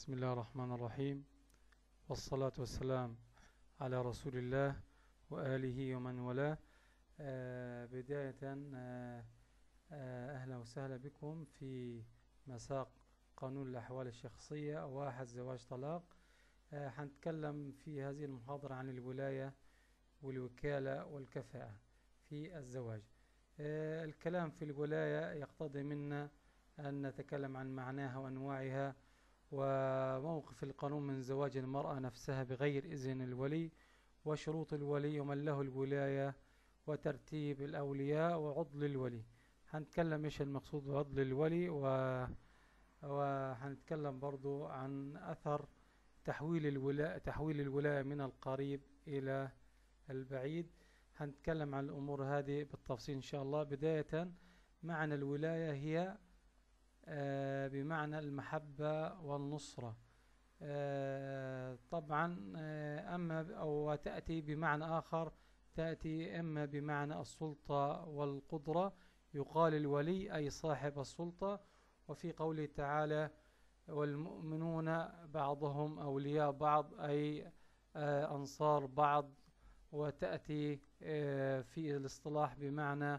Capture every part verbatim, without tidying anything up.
بسم الله الرحمن الرحيم، والصلاة والسلام على رسول الله وآله ومن والاه. آه بداية آه آه أهلا وسهلا بكم في مساق قانون الأحوال الشخصية واحد زواج طلاق. آه هنتكلم في هذه المحاضرة عن الولاية والوكالة والكفاءة في الزواج. آه الكلام في الولاية يقتضي منا أن نتكلم عن معناها وأنواعها وموقف القانون من زواج المرأة نفسها بغير إذن الولي، وشروط الولي ومن له الولاية، وترتيب الأولياء وعضل الولي. هنتكلم إيش المقصود بعضل الولي، و... وهنتكلم برضو عن أثر تحويل الولاية تحويل الولاية من القريب إلى البعيد. هنتكلم عن الأمور هذه بالتفصيل إن شاء الله. بداية، معنى الولاية هي آه بمعنى المحبة والنصرة. آه طبعا آه أما أو تأتي بمعنى آخر، تأتي إما بمعنى السلطة والقدرة، يقال الولي أي صاحب السلطة. وفي قوله تعالى والمؤمنون بعضهم أولياء بعض أي آه أنصار بعض. وتأتي آه في الاصطلاح بمعنى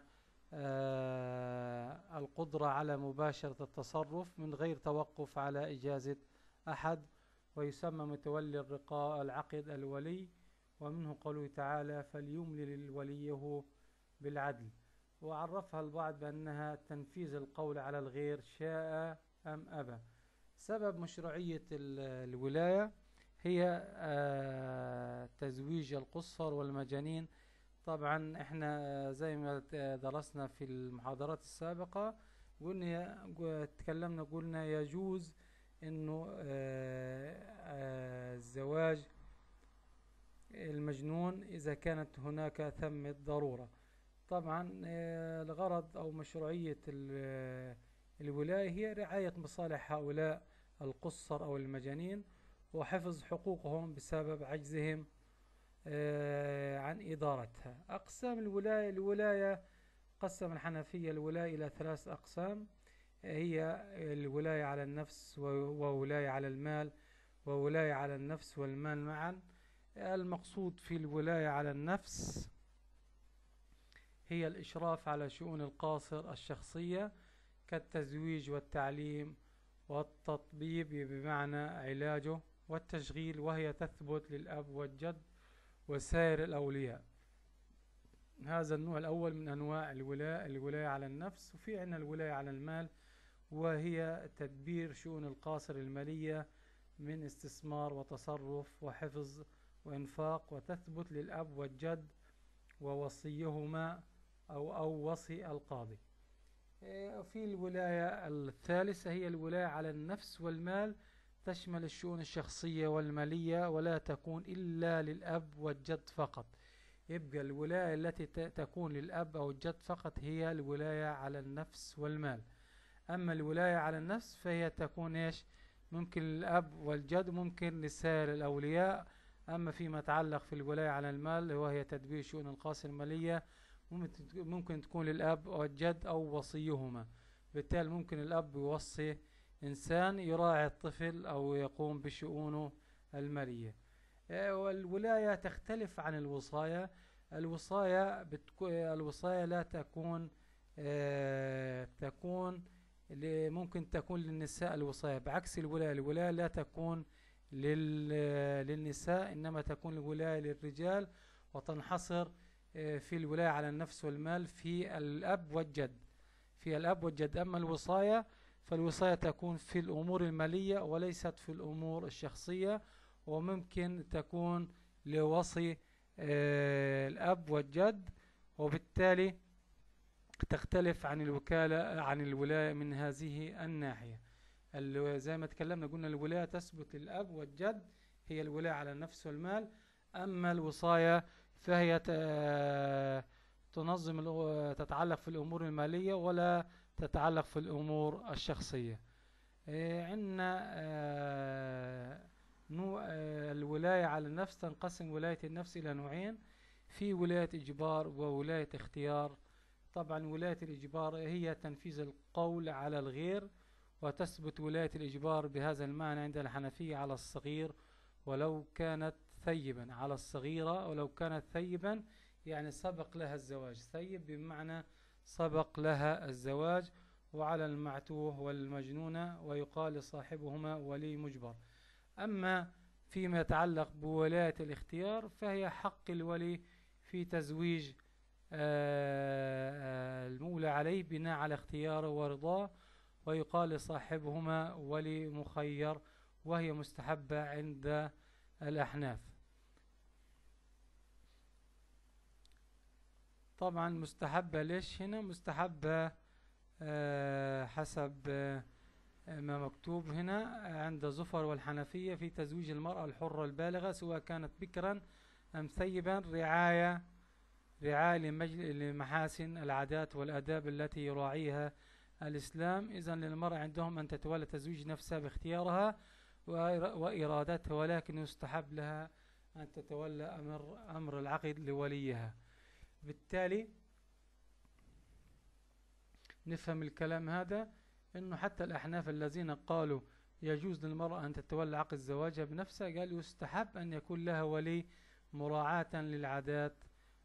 آه القدرة على مباشرة التصرف من غير توقف على إجازة أحد، ويسمى متولي الرقاء العقد الولي. ومنه قوله تعالى فليملل وليه بالعدل. وعرفها البعض بأنها تنفيذ القول على الغير شاء أم أبى. سبب مشروعية الولاية هي آه تزويج القُصّر والمجانين. طبعا احنا زي ما درسنا في المحاضرات السابقة قلنا تكلمنا قلنا يجوز انه الزواج المجنون اذا كانت هناك ثمة ضرورة. طبعا الغرض او مشروعية الولاية هي رعاية مصالح هؤلاء القُصّر او المجانين وحفظ حقوقهم بسبب عجزهم عن إدارتها. أقسام الولاية الولاية قسم الحنفية الولاية إلى ثلاث أقسام، هي الولاية على النفس وولاية على المال وولاية على النفس والمال معا. المقصود في الولاية على النفس هي الإشراف على شؤون القاصر الشخصية كالتزويج والتعليم والتطبيب بمعنى علاجه والتشغيل، وهي تثبت للأب والجد وسائر الأولياء. هذا النوع الأول من أنواع الولاية الولاية على النفس. وفي عندنا الولاية على المال، وهي تدبير شؤون القاصر المالية من استثمار وتصرف وحفظ وإنفاق، وتثبت للأب والجد ووصيهما أو أو وصي القاضي. في الولاية الثالثة هي الولاية على النفس والمال، تشمل الشؤون الشخصية والمالية ولا تكون إلا للأب والجد فقط. يبقى الولاية التي تكون للأب أو الجد فقط هي الولاية على النفس والمال. أما الولاية على النفس فهي تكون إيش؟ ممكن للأب والجد، ممكن لسائر الأولياء. أما فيما يتعلق في الولاية على المال وهي تدبير شؤون القاصر المالية، ممكن تكون للأب والجد أو وصيهما. بالتالي ممكن الأب يوصي إنسان يراعي الطفل أو يقوم بشؤونه المالية. والولاية تختلف عن الوصاية. الوصاية بتكون الوصاية لا تكون آه تكون ممكن تكون للنساء الوصاية، بعكس الولاية. الولاية لا تكون للنساء، إنما تكون الولاية للرجال، وتنحصر آه في الولاية على النفس والمال في الأب والجد في الأب والجد. أما الوصاية فالوصاية تكون في الأمور المالية وليست في الأمور الشخصية، وممكن تكون لوصي آه الأب والجد، وبالتالي تختلف عن الوكالة عن الولاية من هذه الناحية. زي ما تكلمنا قلنا الولاية تثبت للأب والجد، هي الولاية على النفس والمال. أما الوصاية فهي تنظم تتعلق في الأمور المالية ولا تتعلق في الأمور الشخصية. عندنا نوع الولاية على النفس، تنقسم ولاية النفس إلى نوعين، في ولاية إجبار وولاية اختيار. طبعا ولاية الإجبار هي تنفيذ القول على الغير، وتثبت ولاية الإجبار بهذا المعنى عند الحنفية على الصغير ولو كانت ثيبا، على الصغيرة ولو كانت ثيبا، يعني سبق لها الزواج. ثيب بمعنى سبق لها الزواج. وعلى المعتوه والمجنونة، ويقال لصاحبهما ولي مجبر. أما فيما يتعلق بولاية الاختيار فهي حق الولي في تزويج المولى عليه بناء على اختياره ورضاه، ويقال لصاحبهما ولي مخير، وهي مستحبة عند الأحناف. طبعا مستحبة ليش هنا؟ مستحبة حسب ما مكتوب هنا عند زفر والحنفية في تزويج المرأة الحرة البالغة سواء كانت بكرا أم ثيبا رعاية رعاية لمحاسن العادات والآداب التي يراعيها الإسلام. إذن للمرأة عندهم أن تتولى تزويج نفسها باختيارها وإرادتها، ولكن يستحب لها أن تتولى أمر, أمر العقد لوليها. بالتالي نفهم الكلام هذا إنه حتى الأحناف الذين قالوا يجوز للمرأة أن تتولى عقد زواجها بنفسها، قال يستحب أن يكون لها ولي مراعاة للعادات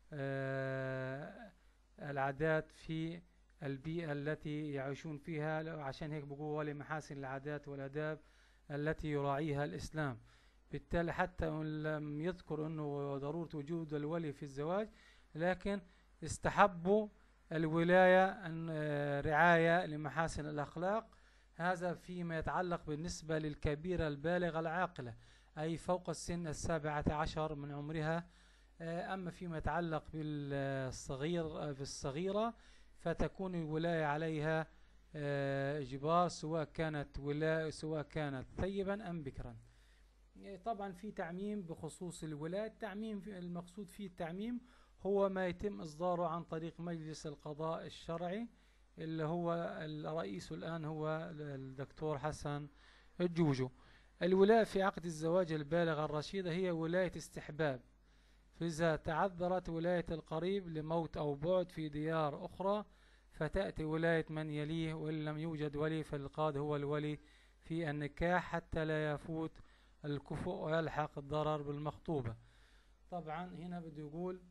آه العادات في البيئة التي يعيشون فيها، عشان هيك بقول ولي محاسن العادات والآداب التي يراعيها الإسلام. بالتالي حتى إن لم يذكر أنه ضرورة وجود الولي في الزواج، لكن استحبوا الولاية رعاية لمحاسن الأخلاق. هذا فيما يتعلق بالنسبة للكبيرة البالغة العاقلة، أي فوق السن السابعة عشر من عمرها. أما فيما يتعلق بالصغير بالصغيرة فتكون الولاية عليها إجبار سواء كانت ولاية سواء كانت ثيبا أم بكرا. طبعا في تعميم بخصوص الولاية. التعميم المقصود فيه التعميم هو ما يتم إصداره عن طريق مجلس القضاء الشرعي اللي هو الرئيس الآن هو الدكتور حسن الجوجو. الولاية في عقد الزواج البالغة الرشيدة هي ولاية استحباب، فإذا تعذرت ولاية القريب لموت أو بعد في ديار أخرى فتأتي ولاية من يليه، وإن لم يوجد ولي فالقاضي هو الولي في النكاح حتى لا يفوت الكفؤ ويلحق الضرر بالمخطوبة. طبعا هنا بده يقول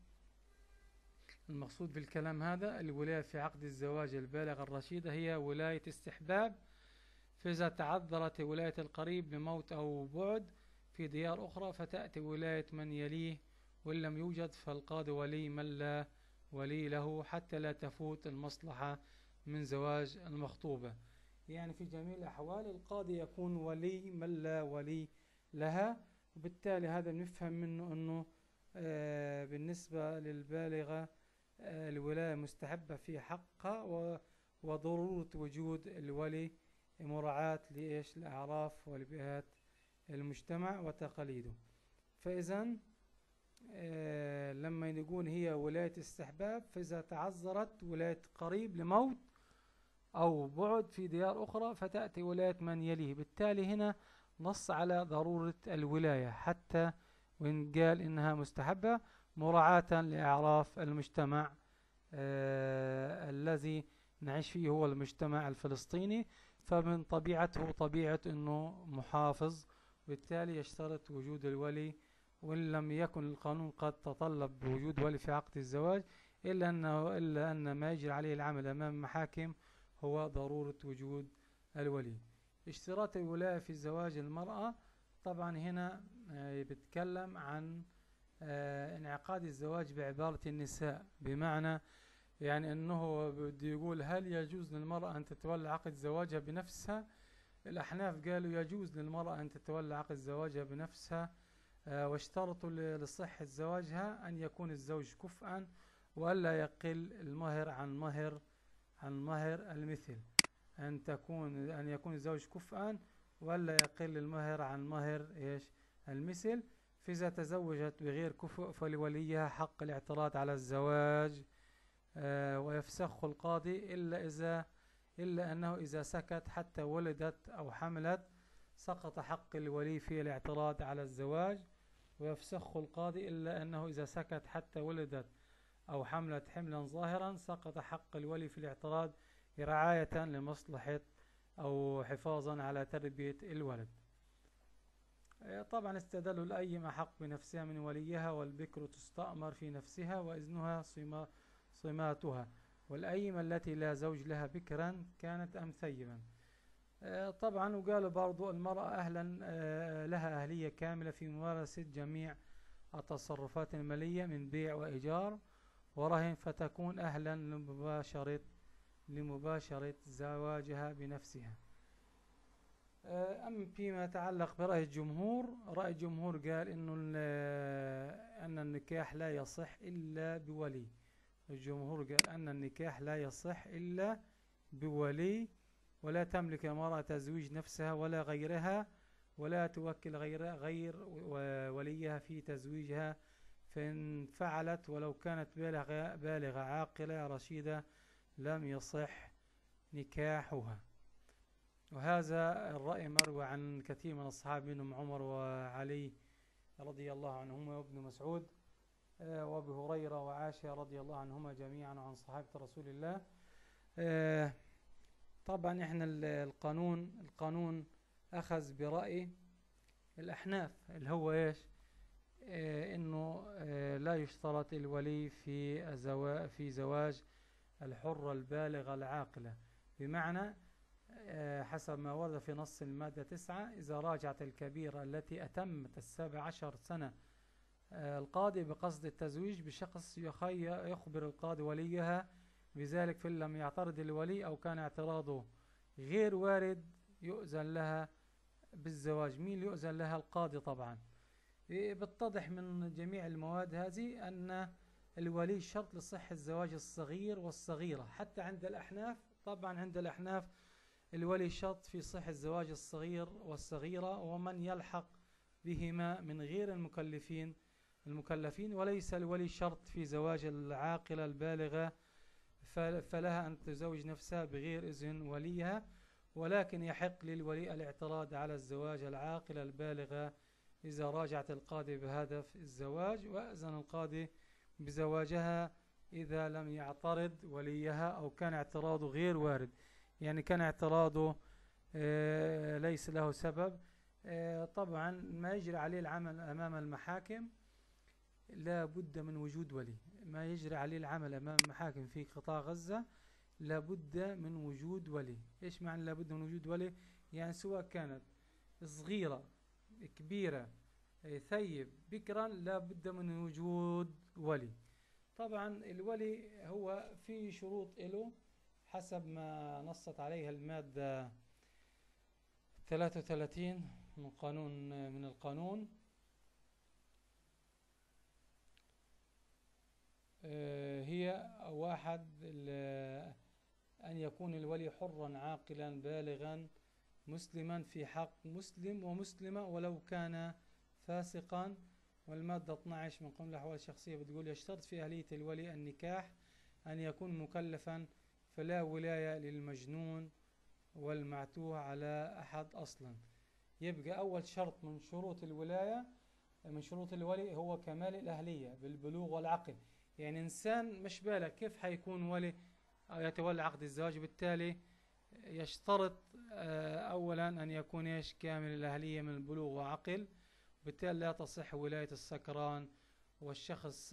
المقصود بالكلام هذا الولاية في عقد الزواج البالغة الرشيدة هي ولاية استحباب، فإذا تعذرت ولاية القريب لموت أو بعد في ديار أخرى فتأتي ولاية من يليه، وإن لم يوجد فالقاضي ولي من لا ولي له حتى لا تفوت المصلحة من زواج المخطوبة. يعني في جميع الأحوال القاضي يكون ولي من لا ولي لها. وبالتالي هذا نفهم منه أنه آه بالنسبة للبالغة آه الولاية مستحبة في حقها، وضرورة وجود الولي مراعاة لإيش الأعراف والبيئات المجتمع وتقاليده. فإذا آه لما نقول هي ولاية استحباب، فإذا تعذرت ولاية قريب لموت أو بعد في ديار أخرى فتأتي ولاية من يليه. بالتالي هنا نص على ضرورة الولاية حتى وإن قال إنها مستحبة مراعاة لأعراف المجتمع آه الذي نعيش فيه هو المجتمع الفلسطيني، فمن طبيعته طبيعة أنه محافظ، وبالتالي يشترط وجود الولي. وإن لم يكن القانون قد تطلب بوجود ولي في عقد الزواج إلا أنه إلا أن ما يجري عليه العمل أمام المحاكم هو ضرورة وجود الولي. اشتراط الولاية في زواج المرأة، طبعا هنا بيتكلم عن انعقاد الزواج بعبارة النساء، بمعنى يعني أنه بده يقول هل يجوز للمرأة أن تتولى عقد زواجها بنفسها؟ الأحناف قالوا يجوز للمرأة أن تتولى عقد زواجها بنفسها، واشترطوا لصحة زواجها أن يكون الزوج كفءا وألا يقل المهر عن مهر عن مهر المثل، أن تكون أن يكون الزوج كفءا ولا يقل المهر عن مهر إيش المثل. فإذا تزوجت بغير كفء فلوليها حق الاعتراض على الزواج آه ويفسخ القاضي إلا إذا إلا أنه إذا سكت حتى ولدت أو حملت سقط حق الولي في الاعتراض على الزواج، ويفسخ القاضي إلا أنه إذا سكت حتى ولدت أو حملت حملا ظاهرا سقط حق الولي في الاعتراض رعاية لمصلحة أو حفاظا على تربية الولد. طبعا استدلوا الأيم أحق بنفسها من وليها، والبكر تستأمر في نفسها وإذنها صما صماتها، والأيم التي لا زوج لها بكرا كانت أم ثيبا. طبعا وقالوا برضو المرأة أهلا لها أهلية كاملة في ممارسة جميع التصرفات المالية من بيع وإيجار ورهن، فتكون أهلا لمباشرة لمباشرة زواجها بنفسها. أما فيما يتعلق برأي الجمهور، رأي الجمهور قال إنه أن النكاح لا يصح إلا بولي. الجمهور قال أن النكاح لا يصح إلا بولي، ولا تملك المرأة تزويج نفسها ولا غيرها، ولا توكل غير غير وليها في تزويجها، فإن فعلت ولو كانت بالغة بالغة عاقلة رشيدة لم يصح نكاحها. وهذا الرأي مروي عن كثير من الصحابة منهم عمر وعلي رضي الله عنهما وابن مسعود وابي هريرة وعائشة رضي الله عنهما جميعا عن صحابة رسول الله. طبعا احنا القانون القانون أخذ برأي الأحناف اللي هو ايش؟ اه انه اه لا يشترط الولي في زواج في زواج الحرة البالغة العاقلة، بمعنى اه حسب ما ورد في نص المادة تسعة، إذا راجعت الكبيرة التي أتمت السابع عشر سنة اه القاضي بقصد التزويج بشخص يخبر القاضي وليها بذلك، فإن لم يعترض الولي أو كان اعتراضه غير وارد يؤذن لها بالزواج. مين يؤذن لها؟ القاضي طبعا. بتتضح من جميع المواد هذه أن الولي شرط لصحة الزواج الصغير والصغيرة، حتى عند الأحناف. طبعا عند الأحناف الولي شرط في صحة الزواج الصغير والصغيرة ومن يلحق بهما من غير المكلفين المكلفين وليس الولي شرط في زواج العاقلة البالغة، فلها أن تزوج نفسها بغير إذن وليها، ولكن يحق للولي الاعتراض على الزواج العاقلة البالغة إذا راجعت القاضي بهدف الزواج، وأذن القاضي بزواجها إذا لم يعترض وليها أو كان اعتراضه غير وارد، يعني كان اعتراضه آه ليس له سبب. آه طبعا ما يجري عليه العمل أمام المحاكم لا بد من وجود ولي. ما يجري عليه العمل أمام المحاكم في قطاع غزة لا بد من وجود ولي. إيش معنى لا بد من وجود ولي؟ يعني سواء كانت صغيرة كبيرة ثيب بكرا لا بد من وجود ولي. طبعا الولي هو في شروط له حسب ما نصت عليها المادة ثلاثة وثلاثين من قانون من القانون. هي واحد أن يكون الولي حرا عاقلا بالغا مسلما في حق مسلم ومسلمة ولو كان فاسقا. والمادة اثني عشر من قانون الأحوال الشخصية بتقول يشترط في أهلية الولي النكاح أن يكون مكلفا، فلا ولاية للمجنون والمعتوه على أحد أصلا. يبقى أول شرط من شروط الولاية من شروط الولي هو كمال الأهلية بالبلوغ والعقل. يعني إنسان مش بالغ كيف حيكون ولي أو يتولى عقد الزواج؟ بالتالي يشترط أولا أن يكون إيش؟ كامل الأهلية من البلوغ وعقل، بالتالي لا تصح ولاية السكران والشخص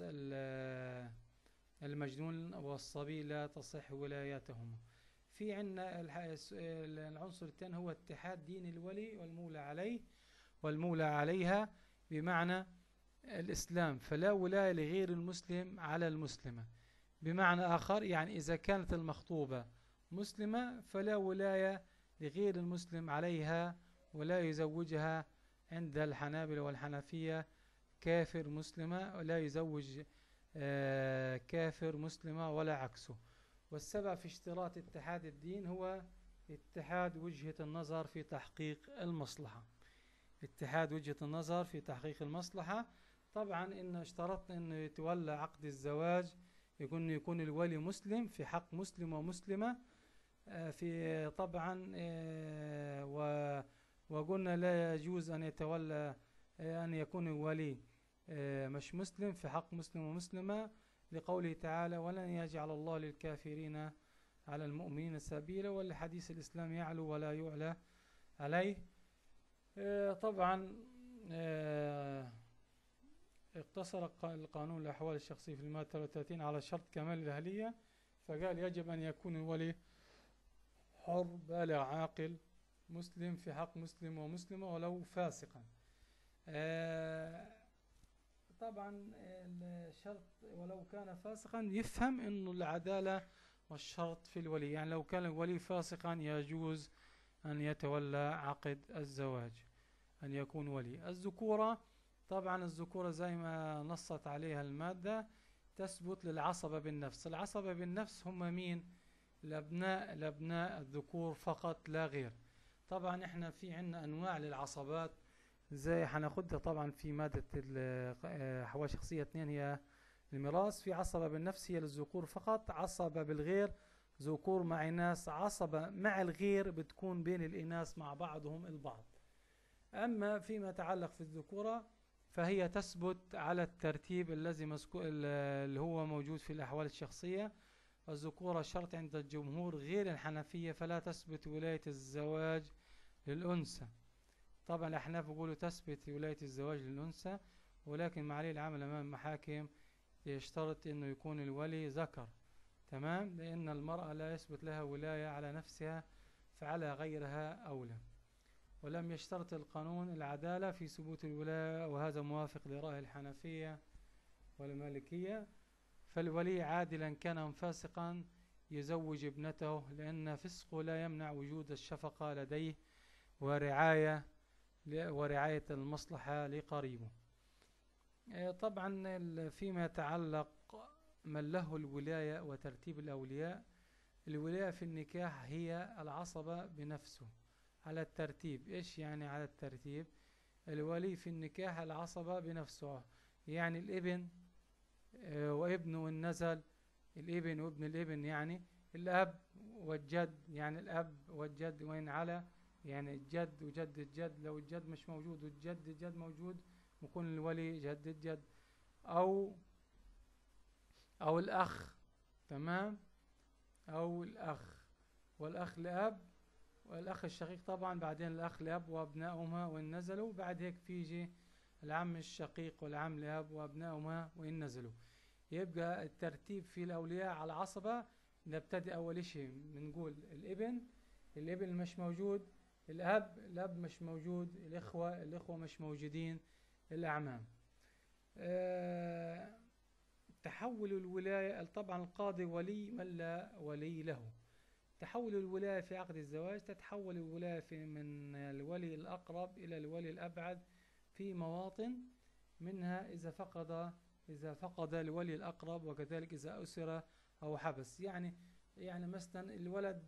المجنون والصبي لا تصح ولايتهما. في عندنا العنصر الثاني هو اتحاد دين الولي والمولى عليه والمولى عليها، بمعنى الإسلام، فلا ولاية لغير المسلم على المسلمة. بمعنى آخر يعني إذا كانت المخطوبة مسلمة فلا ولاية لغير المسلم عليها، ولا يزوجها عند الحنابلة والحنفية كافر مسلمة، ولا يزوج آه كافر مسلمة ولا عكسه. والسبب في اشتراط اتحاد الدين هو اتحاد وجهة النظر في تحقيق المصلحة. اتحاد وجهة النظر في تحقيق المصلحة. طبعا إن اشترطنا إنه يتولى عقد الزواج يكون يكون الولي مسلم في حق مسلم ومسلمة في طبعا، وقلنا لا يجوز أن يتولى أن يكون الولي مش مسلم في حق مسلم ومسلمة، لقوله تعالى ولن يجعل الله للكافرين على المؤمنين سبيلا، والحديث الإسلام يعلو ولا يعلى عليه. آه، طبعا آه، اقتصر القانون الأحوال الشخصية في المادة ثلاثة وثلاثين على شرط كمال الأهلية، فقال يجب أن يكون الولي حر بالغ عاقل مسلم في حق مسلم ومسلمة ولو فاسقا. آه، طبعا الشرط ولو كان فاسقا يفهم انه العدالة والشرط في الولي، يعني لو كان الولي فاسقا يجوز ان يتولى عقد الزواج، ان يكون ولي. الذكورة، طبعا الذكورة زي ما نصت عليها المادة تثبت للعصبة بالنفس. العصبة بالنفس هم مين؟ الابناء الابناء الذكور فقط لا غير. طبعا احنا في عنا انواع للعصبات زي هناخدها طبعا في مادة أحوال شخصية اثنين، هي الميراث. في عصبة بالنفس هي للذكور فقط، عصبة بالغير ذكور مع إناث، عصبة مع الغير بتكون بين الإناث مع بعضهم البعض. أما فيما يتعلق في الذكورة فهي تثبت على الترتيب الذي مسكو اللي هو موجود في الأحوال الشخصية. الذكورة شرط عند الجمهور غير الحنفية، فلا تثبت ولاية الزواج للأنثى. طبعا الأحناف يقولوا تثبت ولاية الزواج للأنثى، ولكن معالي العمل أمام المحاكم يشترط أنه يكون الولي ذكر، تمام، لأن المرأة لا يثبت لها ولاية على نفسها فعلى غيرها أولى. ولم يشترط القانون العدالة في ثبوت الولاية، وهذا موافق لرأي الحنفية والمالكية. فالولي عادلا كان فاسقا يزوج ابنته، لأن فسقه لا يمنع وجود الشفقة لديه ورعاية ورعاية المصلحة لقريبه. طبعا فيما يتعلق من له الولاية وترتيب الأولياء، الولاية في النكاح هي العصبة بنفسه على الترتيب. إيش يعني على الترتيب؟ الولي في النكاح العصبة بنفسه، يعني الابن وابنه إن نزل، الابن وابن الابن يعني الأب والجد، يعني الأب والجد وإن على، يعني الجد وجد الجد، لو الجد مش موجود والجد الجد موجود يكون الولي جد الجد، أو أو الأخ، تمام، أو الأخ والأخ لأب والأخ الشقيق طبعا، بعدين الأخ لأب وأبنائهما وإن نزلوا، بعد هيك فيجي العم الشقيق والعم لأب وأبنائهما وإن نزلوا. يبقى الترتيب في الأولياء على عصبة. نبتدي أول شيء بنقول الابن، الابن مش موجود، الأب الأب مش موجود، الإخوة الإخوة مش موجودين، الأعمام. أه تحول الولاية، طبعا القاضي ولي من لا ولي له. تحول الولاية في عقد الزواج، تتحول الولاية في من الولي الأقرب إلى الولي الأبعد في مواطن، منها إذا فقد إذا فقد الولي الأقرب، وكذلك إذا أسر أو حبس. يعني يعني مثلا الولد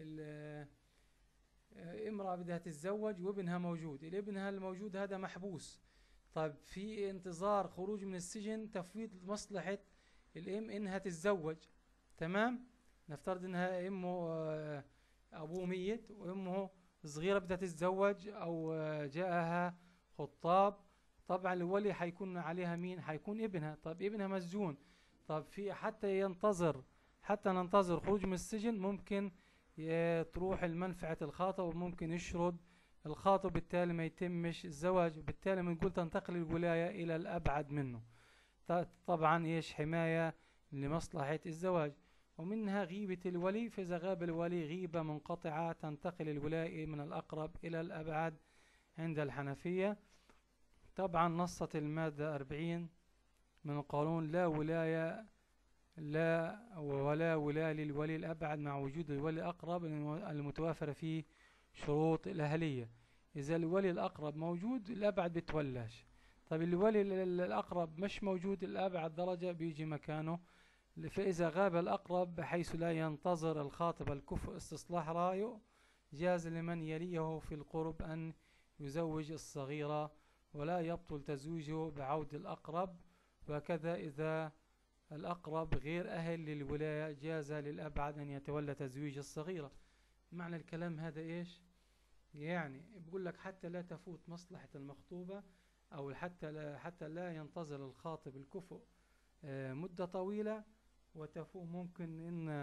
امرأة بدها تتزوج وابنها موجود، الابنها الموجود هذا محبوس، طيب في انتظار خروج من السجن تفويض مصلحة الام انها تتزوج، تمام. نفترض انها امه ابوه ميت وامه صغيرة بدها تتزوج، او جاءها خطاب، طبعا الولي حيكون عليها مين؟ حيكون ابنها. طب ابنها مسجون، طب في حتى ينتظر حتى ننتظر خروج من السجن ممكن تروح المنفعة الخاطئ وممكن يشرد الخاطئ، بالتالي ما يتمش الزواج، بالتالي بنقول تنتقل الولاية إلى الأبعد منه. طبعا إيش؟ حماية لمصلحة الزواج. ومنها غيبة الولي، فإذا غاب الولي غيبة منقطعة تنتقل الولاية من الأقرب إلى الأبعد عند الحنفية. طبعا نصت المادة أربعين من القانون لا ولاية لا ولا ولاية للولي الأبعد مع وجود الولي الأقرب المتوافر فيه شروط الأهلية. إذا الولي الأقرب موجود الأبعد بتولاش. طيب الولي الأقرب مش موجود، الأبعد درجة بيجي مكانه. فإذا غاب الأقرب بحيث لا ينتظر الخاطب الكفء استصلاح رأيه، جاز لمن يليه في القرب أن يزوج الصغيرة، ولا يبطل تزويجه بعود الأقرب. وكذا إذا الأقرب غير أهل للولاية جاز للأبعد أن يتولى تزويج الصغيرة. معنى الكلام هذا إيش؟ يعني بقول لك حتى لا تفوت مصلحة المخطوبة، أو حتى لا, حتى لا ينتظر الخاطب الكفء مدة طويلة وتفوت، ممكن إن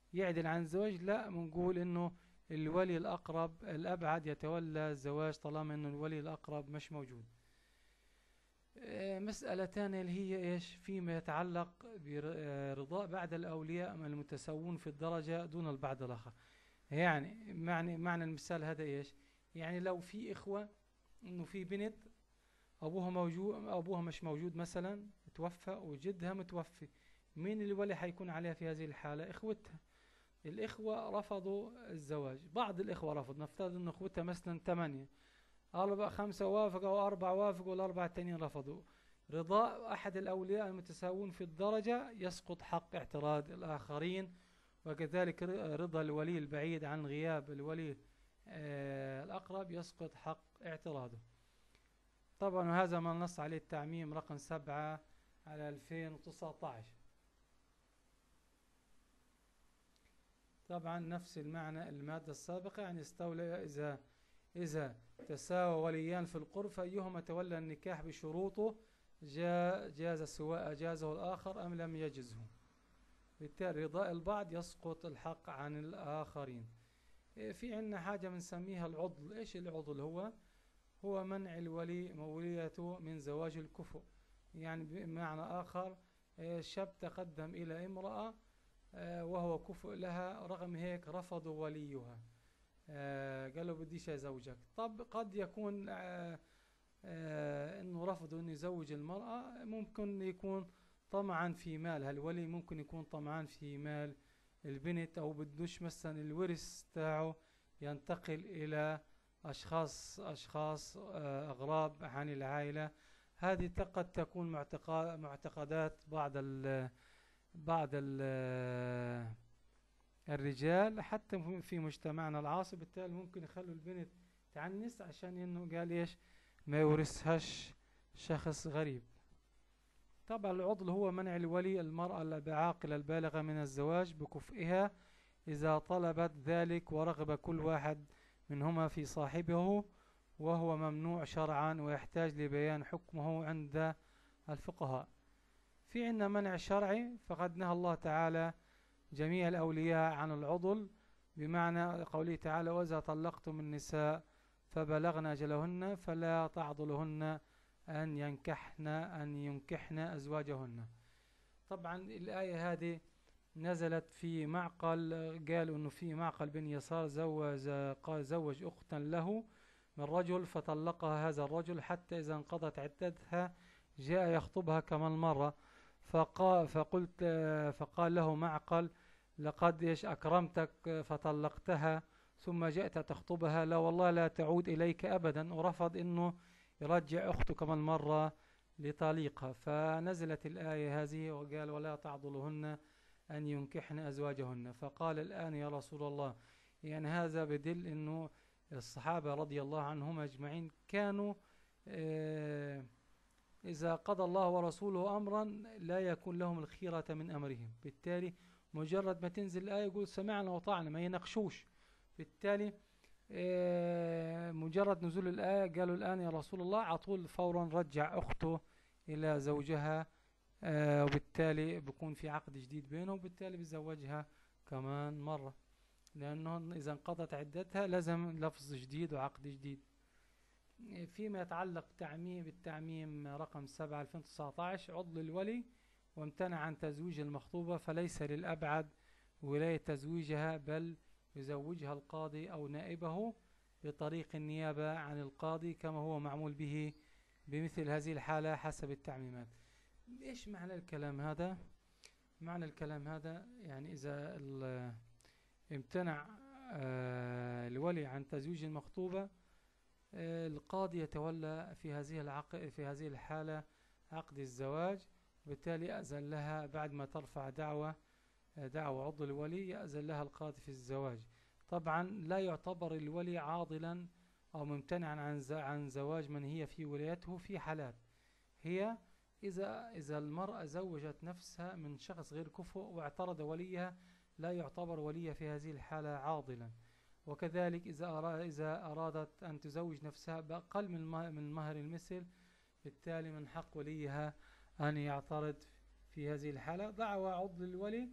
يعدل عن الزواج، لا، بنقول إنه الولي الأقرب الأبعد يتولى الزواج طالما إنه الولي الأقرب مش موجود. آه، مسألة تانية اللي هي إيش فيما يتعلق برضاء بعض الأولياء المتساوون في الدرجة دون البعض الآخر. يعني معنى معنى المثال هذا إيش؟ يعني لو في إخوة، إنه في بنت أبوها موجود أبوها مش موجود مثلا، توفى، وجدها متوفي، مين الولي حيكون عليها في هذه الحالة؟ إخوتها. الإخوة رفضوا الزواج، بعض الإخوة رفض، نفترض إن إخوتها مثلا ثمانية، أربعة خمسة وافقوا وأربعة وافقوا والأربعة التانيين رفضوا، رضاء أحد الأولياء المتساوون في الدرجة يسقط حق اعتراض الآخرين، وكذلك رضا الولي البعيد عن غياب الولي آه الأقرب يسقط حق اعتراضه. طبعا وهذا ما نص عليه التعميم رقم سبعة على ألفين وتسعة عشر. طبعا نفس المعنى المادة السابقة، يعني استولى إذا إذا تساوى وليان في القرب فأيهما تولى النكاح بشروطه جاز سواء أجازه الآخر أم لم يجزه، بالتالي رضاء البعض يسقط الحق عن الآخرين. في عندنا حاجة بنسميها العضل. إيش العضل؟ هو هو منع الولي موليته من زواج الكفؤ. يعني بمعنى آخر، شاب تقدم إلى امرأة وهو كفؤ لها، رغم هيك رفض وليها، قالوا بديش أزوجك. طب قد يكون آه آه إنه رفضوا إنه يزوج المرأة، ممكن يكون طمعا في مالها، الولي ممكن يكون طمعان في مال البنت، أو بدوش مثلا الورث تاعه ينتقل إلى أشخاص أشخاص آه أغراب عن العائلة. هذه قد تكون معتقدات بعض ال بعض ال الرجال حتى في مجتمعنا العاصر، بالتالي ممكن يخلوا البنت تعنس عشان انه قال ايش ما يورثهاش شخص غريب. طبعا العضل هو منع الولي المرأة العاقلة البالغة من الزواج بكفئها إذا طلبت ذلك ورغب كل واحد منهما في صاحبه، وهو ممنوع شرعا ويحتاج لبيان حكمه عند الفقهاء. في عندنا منع شرعي، فقد نهى الله تعالى جميع الأولياء عن العضل، بمعنى قوله تعالى وإذا طلقتم النساء فبلغن أجلهن فلا تعضلهن أن ينكحن أن ينكحن أزواجهن. طبعا الآية هذه نزلت في معقل، قالوا أنه في معقل بن يسار زوج قال زوج أختا له من رجل فطلقها هذا الرجل حتى إذا انقضت عدتها جاء يخطبها كمان مرة، فقال فقلت فقال له معقل لقد ايش أكرمتك فطلقتها ثم جئت تخطبها، لا والله لا تعود إليك أبدا، ورفض إنه يرجع أخته كمان مرة لطليقها. فنزلت الآية هذه وقال ولا تعضلهن أن ينكحن أزواجهن. فقال الآن يا رسول الله، يعني هذا بدل إنه الصحابة رضي الله عنهم أجمعين كانوا آه إذا قضى الله ورسوله أمرا لا يكون لهم الخيرة من أمرهم، بالتالي مجرد ما تنزل الآية يقول سمعنا وطعنا، ما يناقشوش. بالتالي مجرد نزول الآية قالوا الآن يا رسول الله، على طول فورا رجع أخته إلى زوجها، وبالتالي بيكون في عقد جديد بينهم، وبالتالي بيزوجها كمان مرة، لأنه إذا انقضت عدتها لازم لفظ جديد وعقد جديد. فيما يتعلق تعميم بالتعميم رقم سبعة ألفين وتسعة عشر، عضل الولي وامتنع عن تزويج المخطوبة فليس للأبعد ولاية تزويجها، بل يزوجها القاضي أو نائبه بطريق النيابة عن القاضي كما هو معمول به بمثل هذه الحالة حسب التعميمات. إيش معنى الكلام هذا؟ معنى الكلام هذا يعني إذا امتنع الولي عن تزويج المخطوبة، القاضي يتولى في هذه العقد في هذه الحالة عقد الزواج، وبالتالي يأذن لها بعد ما ترفع دعوة دعوة عضو الولي، يأذن لها القاضي في الزواج. طبعا لا يعتبر الولي عاضلا أو ممتنعا عن عن زواج من هي في ولايته في حالات هي إذا إذا المرأة زوجت نفسها من شخص غير كفؤ واعترض وليها، لا يعتبر ولي في هذه الحالة عاضلا. وكذلك إذا أراد إذا أرادت أن تزوج نفسها بأقل من من مهر المثل، بالتالي من حق وليها أن يعترض في هذه الحالة. دعوى عضل الولي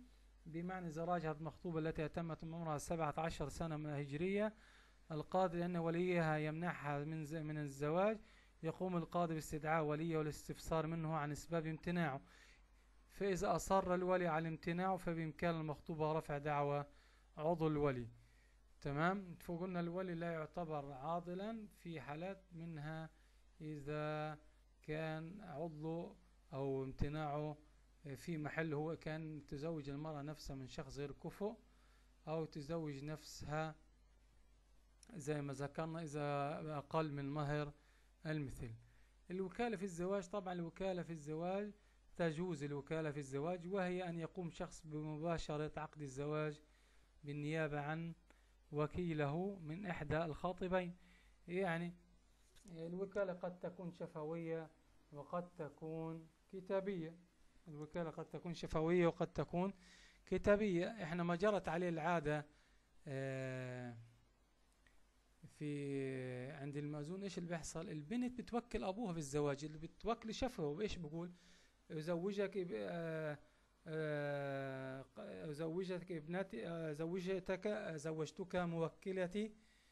بمعنى زواجها المخطوبة التي أتمت عمرها سبعة عشر سنة من هجرية، القاضي لأن وليها يمنعها من من الزواج، يقوم القاضي باستدعاء وليه والاستفسار منه عن أسباب امتناعه. فإذا أصر الولي على امتناعه فبإمكان المخطوبة رفع دعوى عضو الولي. تمام. فقلنا الولي لا يعتبر عاضلا في حالات منها إذا كان عضو أو امتناعه في محل، هو كان تزوج المرأة نفسها من شخص غير كفؤ، أو تزوج نفسها زي ما ذكرنا إذا أقل من مهر المثل. الوكالة في الزواج، طبعا الوكالة في الزواج تجوز الوكالة في الزواج، وهي أن يقوم شخص بمباشرة عقد الزواج بالنيابة عن وكيله من إحدى الخاطبين. يعني الوكالة قد تكون شفوية وقد تكون كتابية. الوكالة قد تكون شفوية وقد تكون كتابية. احنا ما جرت عليه العادة في عند المأذون ايش اللي بيحصل؟ البنت بتوكل ابوها في الزواج، اللي بتوكل شفوي، وايش بقول؟ زوجك زوجتك ابنتي، زوجتك زوجتك موكلتي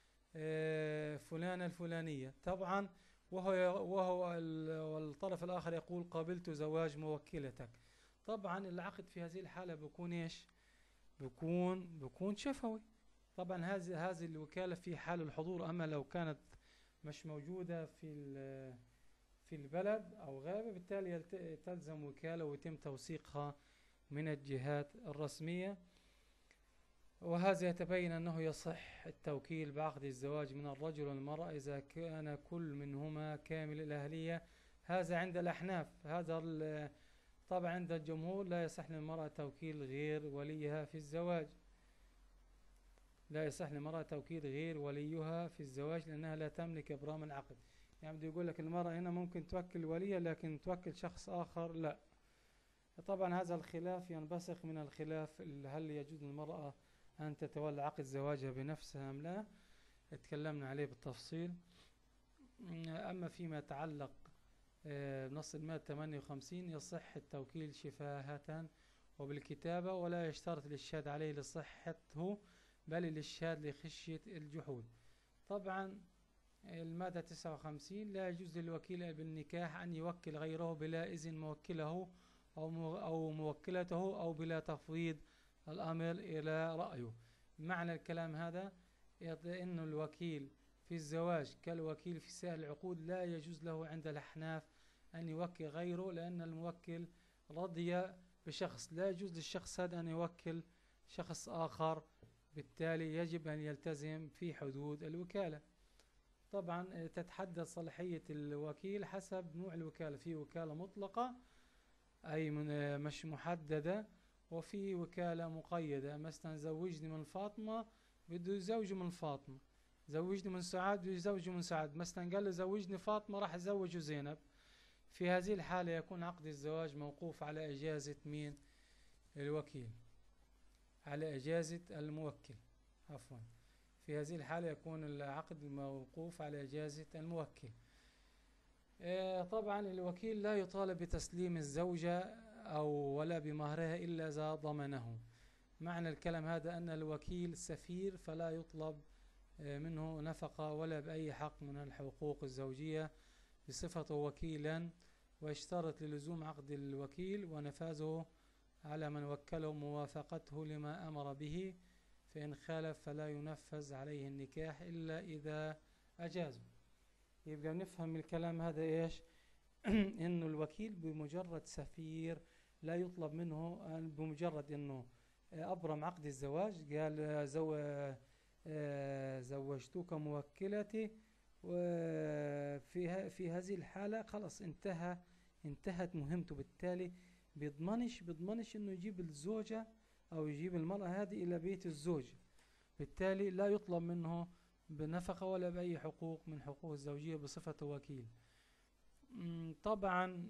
فلانة الفلانية. طبعا وهو وهو الطرف الآخر يقول قابلت زواج موكلتك. طبعا العقد في هذه الحالة بيكون ايش؟ بيكون بيكون شفوي. طبعا هذه هذه الوكالة في حال الحضور. أما لو كانت مش موجودة في في البلد أو غائبة، بالتالي تلزم وكالة ويتم توثيقها من الجهات الرسمية. وهذا يتبين أنه يصح التوكيل بعقد الزواج من الرجل والمرأة إذا كان كل منهما كامل الأهلية. هذا عند الأحناف. هذا طبعا عند الجمهور لا يصح للمرأة توكيل غير وليها في الزواج. لا يصح للمرأة توكيل غير وليها في الزواج لأنها لا تملك إبرام العقد. يعني بده يقول لك المرأة هنا ممكن توكل وليها لكن توكل شخص آخر لا. طبعا هذا الخلاف ينبثق من الخلاف هل يجوز للمرأة أن تتولى عقد زواجها بنفسها أم لا. اتكلمنا عليه بالتفصيل. أما فيما يتعلق بنص المادة ثمانية وخمسين يصح التوكيل شفاهة وبالكتابة، ولا يشترط الإشهاد عليه لصحته بل للشهاد لخشية الجحود. طبعا المادة تسعة وخمسين لا يجوز للوكيل بالنكاح أن يوكل غيره بلا إذن موكله أو موكلته أو بلا تفويض الأمر إلى رأيه. معنى الكلام هذا أن الوكيل في الزواج كالوكيل في سائر العقود لا يجوز له عند الأحناف أن يوكل غيره، لأن الموكل رضي بشخص، لا يجوز للشخص هذا أن يوكل شخص آخر، بالتالي يجب أن يلتزم في حدود الوكالة. طبعا تتحدد صلاحية الوكيل حسب نوع الوكالة. في وكالة مطلقة أي من مش محددة، وفي وكالة مقيدة. مثلا زوجني من فاطمة بده يزوج من فاطمة، زوجني من سعاد بده يزوج من سعاد. مثلا قال له زوجني فاطمة راح يزوجه زينب. في هذه الحالة يكون عقد الزواج موقوف على إجازة مين؟ الوكيل، على إجازة الموكل عفوا. في هذه الحالة يكون العقد موقوف على إجازة الموكل. آه طبعا الوكيل لا يطالب بتسليم الزوجة أو ولا بمهرها إلا إذا ضمنه. معنى الكلام هذا أن الوكيل سفير فلا يطلب آه منه نفقة ولا بأي حق من الحقوق الزوجية بصفته وكيلا، ويشترط للزوم عقد الوكيل ونفاذه على من وكله موافقته لما أمر به، فإن خالف فلا ينفذ عليه النكاح إلا إذا أجازه. يبقى نفهم من الكلام هذا إيش؟ إنه الوكيل بمجرد سفير لا يطلب منه بمجرد إنه أبرم عقد الزواج قال زو زوجتك موكلتي، وفي في هذه الحالة خلاص انتهى انتهت مهمته. بالتالي بيضمنش بيضمنش إنه يجيب الزوجة أو يجيب المرأة هذه إلى بيت الزوج. بالتالي لا يطلب منه بنفقة ولا بأي حقوق من حقوق الزوجية بصفته وكيل. طبعا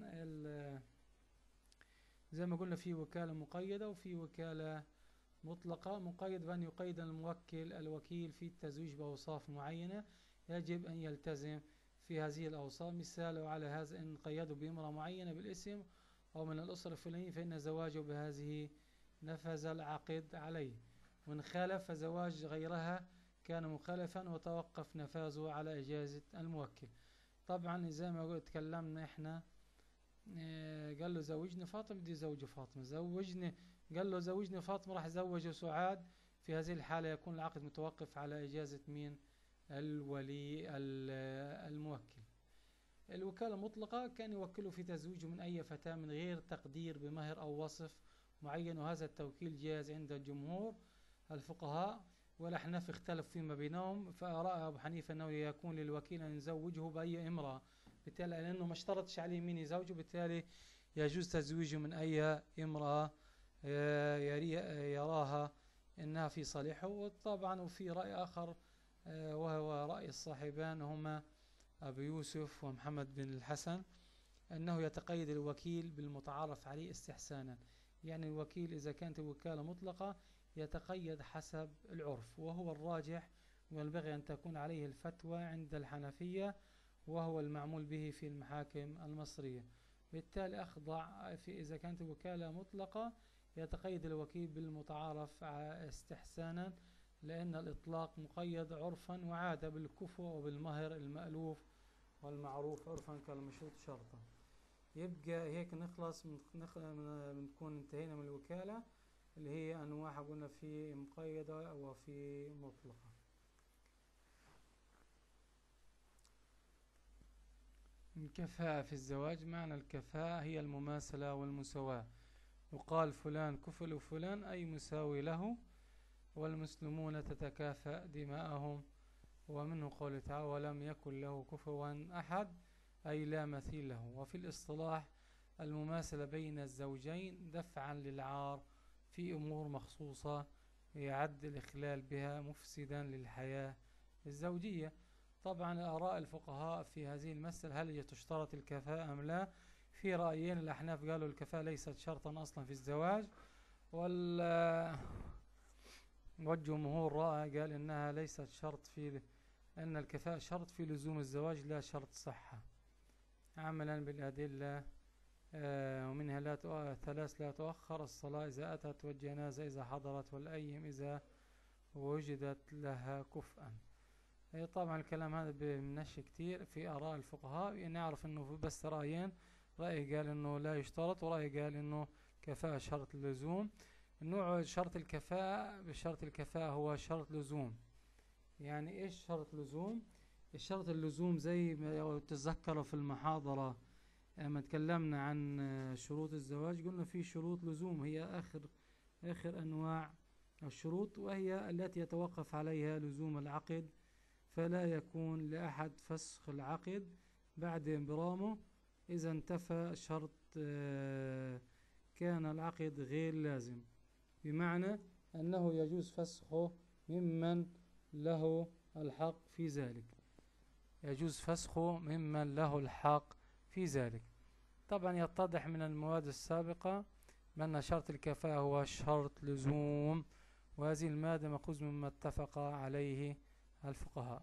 زي ما قلنا في وكالة مقيدة وفي وكالة مطلقة. مقيد بأن يقيد الموكل الوكيل في التزويج بأوصاف معينة يجب أن يلتزم في هذه الأوصاف. مثاله على هذا إن قيده بامرأة معينة بالاسم أو من الأسرة الفلانية فإن زواجه بهذه نفذ العقد عليه، وإن خالف زواج غيرها كان مخالفا وتوقف نفاذه على إجازة الموكل. طبعا زي ما تكلمنا احنا، اه قال له زوجني فاطمة، بدي زوج فاطمة، زوجني، قال له زوجني فاطمة، راح زوجه سعاد. في هذه الحالة يكون العقد متوقف على إجازة مين؟ الولي الموكل. الوكالة المطلقة كان يوكله في تزويجه من أي فتاة من غير تقدير بمهر أو وصف معين، وهذا التوكيل جائز عند الجمهور الفقهاء، والأحناف اختلف فيما بينهم، فأرى أبو حنيفة أنه يكون للوكيل أن يزوجه بأي امرأة، بالتالي لأنه ما اشترطش عليه مين يزوجه، بالتالي يجوز تزويجه من أي امرأة يراها أنها في صالحه. وطبعا وفي رأي آخر وهو رأي الصاحبان هما أبو يوسف ومحمد بن الحسن، أنه يتقيد الوكيل بالمتعارف عليه استحسانا، يعني الوكيل إذا كانت الوكالة مطلقة يتقيد حسب العرف، وهو الراجح، وينبغي أن تكون عليه الفتوى عند الحنفية، وهو المعمول به في المحاكم المصرية. بالتالي أخضع في إذا كانت الوكالة مطلقة يتقيد الوكيل بالمتعارف استحسانا، لأن الإطلاق مقيد عرفا وعادة بالكفو وبالمهر المألوف والمعروف عرفا كالمشروط شرطا. يبقى هيك نخلص من نكون انتهينا من الوكالة، اللي هي أنواع قلنا في مقيدة وفي مطلقة. الكفاءة في الزواج، معنى الكفاءة هي المماثلة والمساواة، وقال فلان كفل وفلان أي مساوي له، والمسلمون تتكافأ دماءهم، ومنه قول تعالى ولم يكن له كفوا أحد أي لا مثيل له. وفي الاصطلاح المماثلة بين الزوجين دفعا للعار في أمور مخصوصة يعد الإخلال بها مفسدا للحياة الزوجية. طبعا آراء الفقهاء في هذه المسألة، هل تشترط الكفاءة أم لا؟ في رأيين، الأحناف قالوا الكفاءة ليست شرطا أصلا في الزواج، وال والجمهور رأى قال إنها ليست شرط، في أن الكفاءة شرط في لزوم الزواج لا شرط صحة، عملا بالأدلة آه ومنها لا ثلاث لا تؤخر الصلاة إذا أتت، والجنازة إذا حضرت، والأيم إذا وجدت لها كفءا. طبعا الكلام هذا بمنش كتير في آراء الفقهاء، نعرف أنه بس رأيين، رأي قال أنه لا يشترط، ورأي قال أنه كفاءة شرط اللزوم. النوع شرط الكفاءة، بشرط الكفاءة هو شرط لزوم. يعني إيش شرط لزوم؟ الشرط اللزوم زي ما تتذكروا في المحاضرة لما تكلمنا عن شروط الزواج، قلنا في شروط لزوم هي آخر آخر أنواع الشروط، وهي التي يتوقف عليها لزوم العقد، فلا يكون لأحد فسخ العقد بعد انبرامه إذا انتفى شرط كان العقد غير لازم، بمعنى أنه يجوز فسخه ممن له الحق في ذلك، يجوز فسخه ممن له الحق في ذلك. طبعا يتضح من المواد السابقة بأن شرط الكفاءة هو شرط لزوم، وهذه المادة مأخوذ مما اتفق عليه الفقهاء.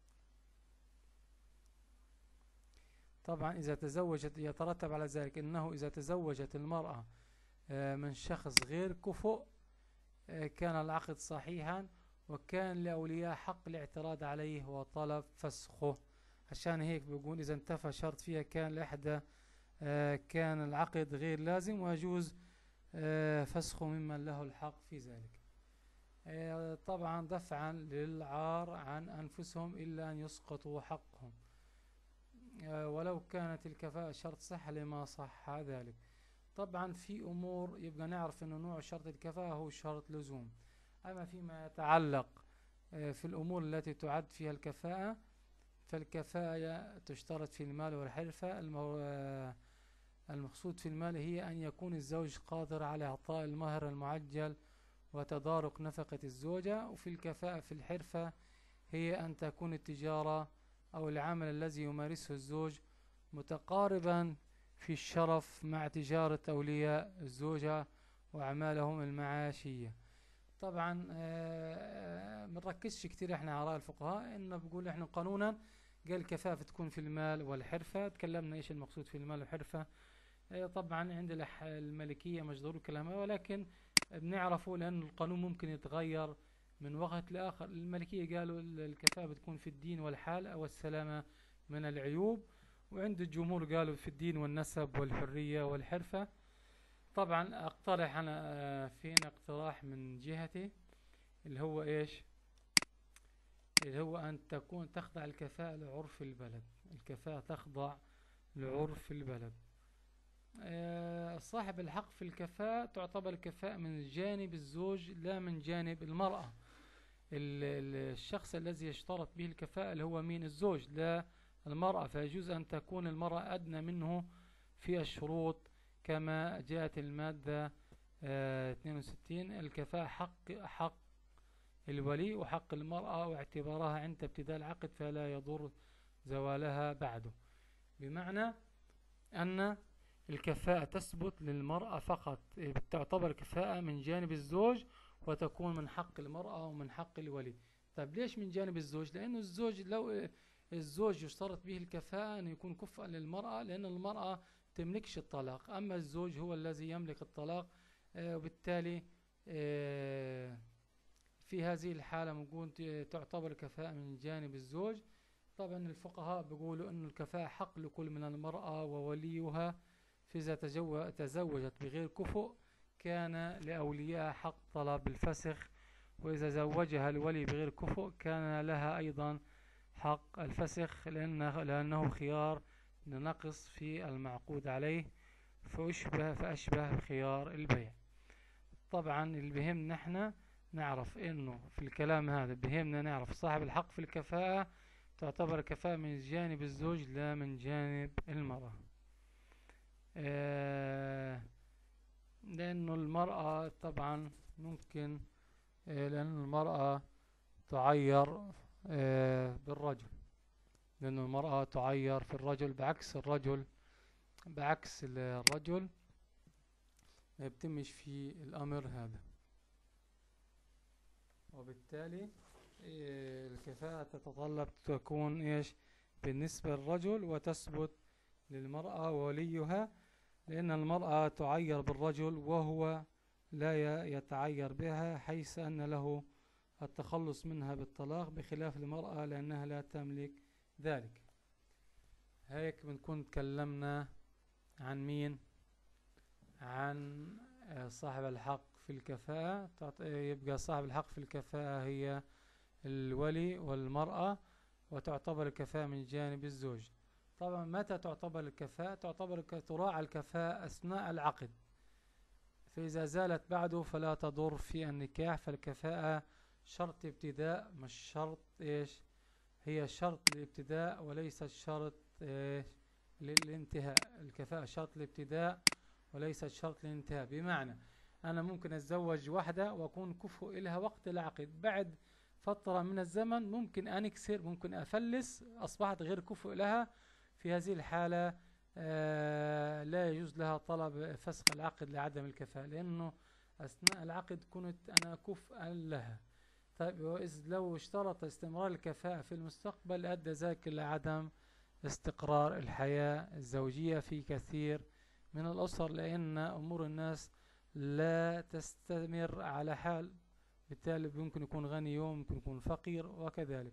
طبعا إذا تزوجت يترتب على ذلك أنه إذا تزوجت المرأة من شخص غير كفؤ كان العقد صحيحا، وكان لأولياء حق الاعتراض عليه وطلب فسخه. عشان هيك بيقول إذا انتفى شرط فيها كان لإحدى كان العقد غير لازم، ويجوز فسخه ممن له الحق في ذلك. طبعا دفعا للعار عن أنفسهم إلا أن يسقطوا حقهم، ولو كانت الكفاءة شرط صح لما صح ذلك. طبعا في أمور يبقى نعرف أنه نوع شرط الكفاءة هو شرط لزوم. أما فيما يتعلق في الأمور التي تعد فيها الكفاءة، فالكفاءة تشترط في المال والحرفة. المقصود في المال هي أن يكون الزوج قادر على إعطاء المهر المعجل وتدارك نفقة الزوجة. وفي الكفاءة في الحرفة هي أن تكون التجارة أو العمل الذي يمارسه الزوج متقاربا في الشرف مع تجارة أولياء الزوجة وأعمالهم المعاشية. طبعا ما نركزش كتير احنا آراء الفقهاء، إنه بقول احنا قانونا قال الكفاءة تكون في المال والحرفة. تكلمنا ايش المقصود في المال والحرفة. طبعا عند المالكية مجدور كلامها، ولكن بنعرفه لأن القانون ممكن يتغير من وقت لآخر. الملكية قالوا الكفاءة بتكون في الدين والحال والسلامة من العيوب، وعند الجمهور قالوا في الدين والنسب والحرية والحرفة. طبعا اقترح أنا آه، فين اقتراح من جهتي، اللي هو إيش؟ اللي هو أن تكون تخضع الكفاءة لعرف البلد. الكفاءة تخضع لعرف البلد. آه، صاحب الحق في الكفاءة تعتبر الكفاءة من جانب الزوج لا من جانب المرأة. ال- ال- الشخص الذي يشترط به الكفاءة اللي هو مين؟ الزوج لا المرأة. فيجوز أن تكون المرأة أدنى منه في الشروط، كما جاءت المادة آه، اثنين وستين. الكفاءة حق حق الولي وحق المرأة، واعتبارها عند ابتداء العقد فلا يضر زوالها بعده. بمعنى أن الكفاءة تثبت للمرأة فقط، تعتبر كفاءة من جانب الزوج وتكون من حق المرأة ومن حق الولي. طيب ليش من جانب الزوج؟ لأنه الزوج لو الزوج يشترط به الكفاءة أن يكون كفءا للمرأة، لأن المرأة تملكش الطلاق، أما الزوج هو الذي يملك الطلاق. آه، وبالتالي آه، في هذه الحالة ممكن تعتبر الكفاءة من جانب الزوج. طبعا الفقهاء بيقولوا أن الكفاءة حق لكل من المرأة ووليها، فإذا تجو- تزوجت بغير كفؤ كان لأولياء حق طلب الفسخ، وإذا زوجها الولي بغير كفؤ كان لها أيضا حق الفسخ، لأنه, لأنه خيار نقص في المعقود عليه، فأشبه, فأشبه بخيار البيع. طبعا اللي بهمنا نحن نعرف انه في الكلام هذا بهمنا نعرف صاحب الحق في الكفاءة تعتبر كفاءة من جانب الزوج لا من جانب المرأة. آه لأنه المرأة طبعا ممكن آه لأن المرأة تعير آه بالرجل، لأن المرأة تعير في الرجل بعكس الرجل بعكس الرجل ما يتمش في الأمر هذا. وبالتالي إيه، الكفاءة تتطلب تكون إيش بالنسبة للرجل وتثبت للمرأة ووليها، لأن المرأة تعير بالرجل وهو لا ي- يتعير بها، حيث أن له التخلص منها بالطلاق، بخلاف المرأة لأنها لا تملك ذلك. هيك بنكون تكلمنا عن مين؟ عن آه، صاحب الحق في الكفاءة. تعط- يبقى صاحب الحق في الكفاءة هي الولي والمرأة، وتعتبر الكفاءة من جانب الزوج. طبعا متى تعتبر الكفاءة؟ تعتبر ك- تراعى الكفاءة أثناء العقد، فإذا زالت بعده فلا تضر في النكاح. فالكفاءة شرط ابتداء مش شرط إيش، هي شرط الابتداء وليس الشرط إيش للانتهاء. الكفاءة شرط الابتداء وليس الشرط للانتهاء. بمعنى أنا ممكن أتزوج واحدة وأكون كفء إلها وقت العقد، بعد فترة من الزمن ممكن أنكسر، ممكن أفلس، أصبحت غير كفء لها. في هذه الحالة آه لا يجوز لها طلب فسخ العقد لعدم الكفاءة، لأنه أثناء العقد كنت أنا كفءا لها. طيب وإذ لو اشترط استمرار الكفاءة في المستقبل أدى ذلك إلى عدم استقرار الحياة الزوجية في كثير من الأسر، لأن أمور الناس لا تستمر على حال، بالتالي ممكن يكون غني يوم ممكن يكون فقير وكذلك.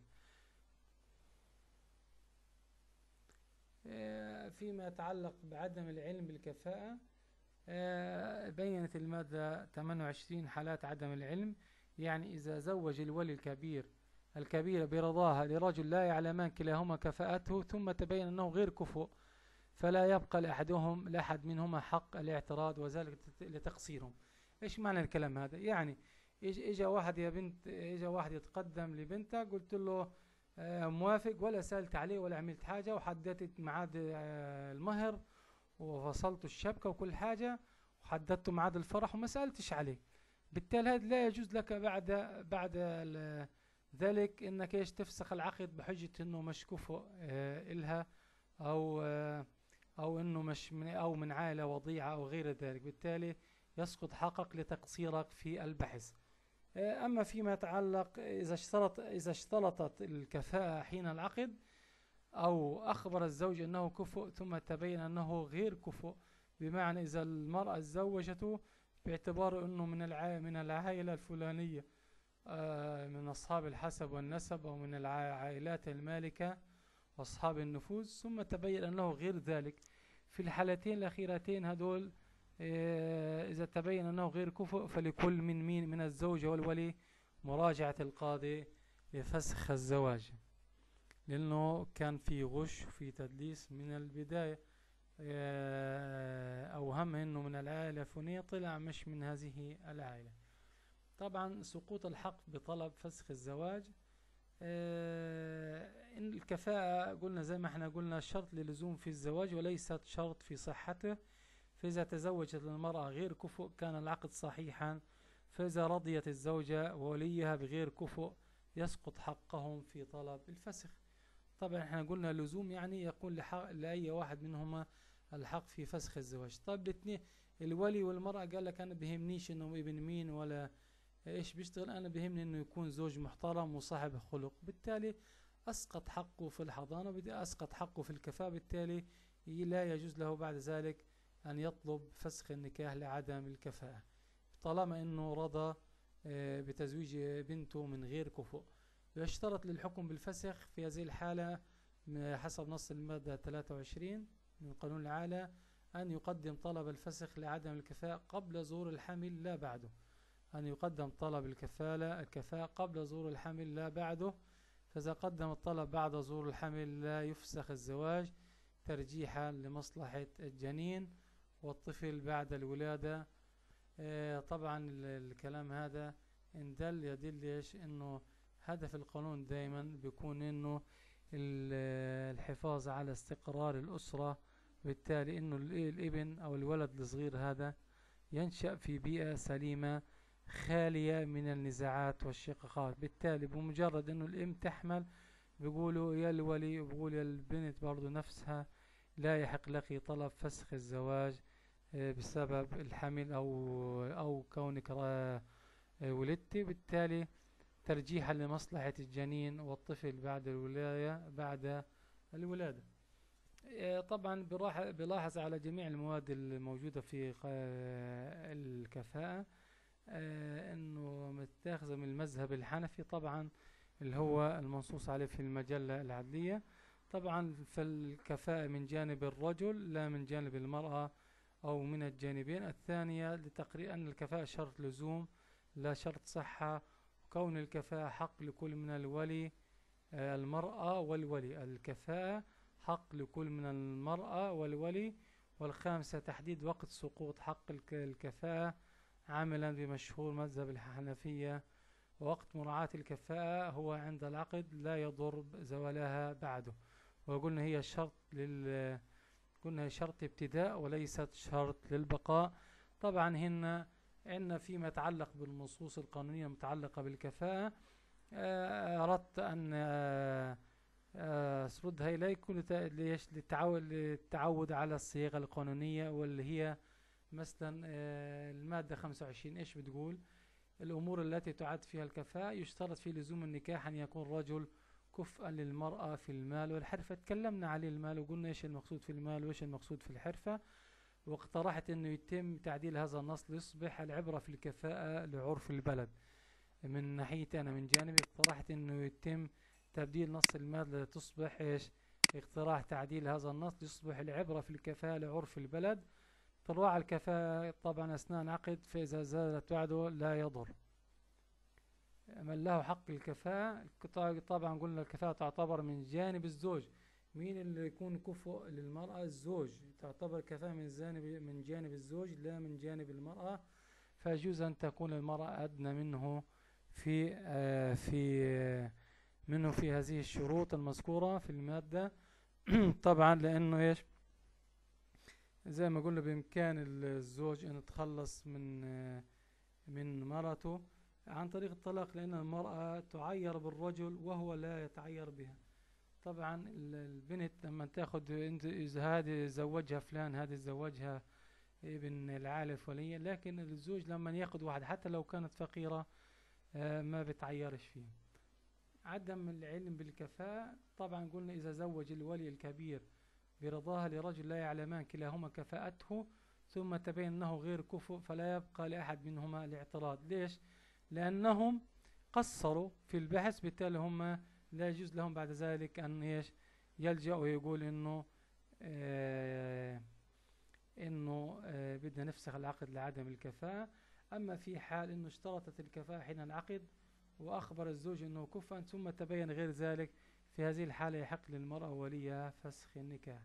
آه، فيما يتعلق بعدم العلم بالكفاءة، آه، بينت المادة ثمانية وعشرين حالات عدم العلم. يعني إذا زوج الولي الكبير الكبير برضاها لرجل لا يعلمان كلاهما كفاءته، ثم تبين أنه غير كفؤ، فلا يبقى لأحدهم لأحد منهما حق الاعتراض، وذلك لتقصيرهم. إيش معنى الكلام هذا؟ يعني إج- إجا واحد يا بنت إجا واحد يتقدم لبنتك، قلت له آه، موافق، ولا سألت عليه ولا عملت حاجة، وحددت ميعاد آه، المهر وفصلت الشبكة وكل حاجة، وحددت ميعاد الفرح وما سألتش عليه. بالتالي هذا لا يجوز لك بعد بعد ال- ذلك انك ايش تفسخ العقد بحجة انه مش كفؤ آه، إلها، او آه، او انه مش من او من عائلة وضيعة او غير ذلك. بالتالي يسقط حقك لتقصيرك في البحث. آه، اما فيما يتعلق اذا اشترط اذا اشترطت الكفاءة حين العقد، أو أخبر الزوج أنه كفؤ ثم تبين أنه غير كفؤ، بمعنى إذا المرأة تزوجته باعتباره أنه من الع... من العائلة الفلانية، آه، من أصحاب الحسب والنسب، أو من العائلات المالكة وأصحاب النفوذ، ثم تبين أنه غير ذلك. في الحالتين الأخيرتين هدول، آه، إذا تبين أنه غير كفء، فلكل من مين من الزوجة والولي مراجعة القاضي لفسخ الزواج، لأنه كان في غش وفي تدليس من البداية. آه، أوهم أنه من العائلة الفلانية، طلع مش من هذه العائلة. طبعا سقوط الحق بطلب فسخ الزواج. آه، إن الكفاءة قلنا زي ما احنا قلنا شرط للزوم في الزواج وليست شرط في صحته. فإذا تزوجت المرأة غير كفء كان العقد صحيحا، فإذا رضيت الزوجة ووليها بغير كفء يسقط حقهم في طلب الفسخ. طبعا احنا قلنا لزوم يعني يكون لحق لأي واحد منهما الحق في فسخ الزواج. طب الاثنين، الولي والمرأة، قال لك أنا بيهمنيش إنه ابن مين ولا إيش بيشتغل، أنا بيهمني إنه يكون زوج محترم وصاحب خلق، بالتالي أسقط حقه في الحضانة، بدي أسقط حقه في الكفاءة، بالتالي لا يجوز له بعد ذلك أن يطلب فسخ النكاح لعدم الكفاءة، طالما أنه رضى آه، بتزويج بنته من غير كفؤ. ويشترط للحكم بالفسخ في هذه الحالة حسب نص المادة ثلاثة وعشرين من قانون العالة أن يقدم طلب الفسخ لعدم الكفاءة قبل ظهور الحمل لا بعده. أن يقدم طلب الكفالة الكفاءة قبل ظهور الحمل لا بعده. فإذا قدم الطلب بعد ظهور الحمل لا يفسخ الزواج ترجيحا لمصلحة الجنين والطفل بعد الولادة. آه طبعا الكلام هذا إن دل يدل إيش إنه هدف القانون دائما بيكون إنه الحفاظ على استقرار الأسرة، بالتالي إنه الابن أو الولد الصغير هذا ينشأ في بيئة سليمة خالية من النزاعات والشقاقات. بالتالي بمجرد إنه الأم تحمل بيقولوا يا الولي وبيقول يا البنت برضو نفسها لا يحق لك طلب فسخ الزواج بسبب الحمل أو أو كونك ولدتي، بالتالي ترجيحا لمصلحة الجنين والطفل بعد الولادة بعد الولادة. طبعا بلاحظ على جميع المواد الموجودة في الكفاءة انه متاخذة من المذهب الحنفي، طبعا اللي هو المنصوص عليه في المجلة العدلية. طبعا فالكفاءة من جانب الرجل لا من جانب المرأة أو من الجانبين. الثانية لتقرير أن الكفاءة شرط لزوم لا شرط صحة، كون الكفاءة حق لكل من الولي المرأة والولي. الكفاءة حق لكل من المرأة والولي. والخامسة تحديد وقت سقوط حق الكفاءة عاملا بمشهور مذهب الحنفية، ووقت مراعاة الكفاءة هو عند العقد لا يضر زوالها بعده. وقلنا هي شرط لل قلنا هي شرط ابتداء وليست شرط للبقاء. طبعا هنا عندنا فيما يتعلق بالنصوص القانونية المتعلقة بالكفاءة أردت أن أسردها إليكم للتعود على الصيغة القانونية، واللي هي مثلا المادة خمسة وعشرين إيش بتقول؟ الأمور التي تعد فيها الكفاءة يشترط في لزوم النكاح أن يكون رجل كفءا للمرأة في المال والحرفة. تكلمنا عليه المال وقلنا إيش المقصود في المال وإيش المقصود في الحرفة، واقترحت أنه يتم تعديل هذا النص ليصبح العبرة في الكفاءة لعرف البلد. من ناحيتي أنا من جانبي اقترحت أنه يتم تبديل نص المال لتصبح إيش اقتراح تعديل هذا النص ليصبح العبرة في الكفاءة لعرف البلد. تراعى الكفاءة طبعا أثناء عقد، فإذا زالت بعده لا يضر. من له حق الكفاءة طبعا قلنا الكفاءة تعتبر من جانب الزوج. مين اللي يكون كفء للمرأة؟ الزوج. تعتبر كفاءة من جانب من جانب الزوج لا من جانب المرأة. فيجوز أن تكون المرأة أدنى منه في آه في آه منه في هذه الشروط المذكورة في المادة. طبعا لأنه إيش زي ما قلنا بإمكان الزوج أن يتخلص من آه من مرته عن طريق الطلاق، لأن المرأة تعير بالرجل وهو لا يتعير بها. طبعا البنت لما تاخد إذا هذه زوجها فلان هذه زوجها ابن العائلة الفلانية، لكن الزوج لما ياخد واحد حتى لو كانت فقيرة ما بتعيرش فيه. عدم العلم بالكفاءة طبعا قلنا إذا زوج الولي الكبير برضاها لرجل لا يعلمان كلاهما كفاءته ثم تبين أنه غير كفء فلا يبقى لأحد منهما الاعتراض. ليش؟ لأنهم قصروا في البحث، بالتالي هم لا يجوز لهم بعد ذلك أن إيش يلجأ ويقول إنه آه إنه آه بدنا نفسخ العقد لعدم الكفاءة. أما في حال إنه اشترطت الكفاءة حين العقد وأخبر الزوج إنه كفء ثم تبين غير ذلك، في هذه الحالة يحق للمرأة وليها فسخ النكاح.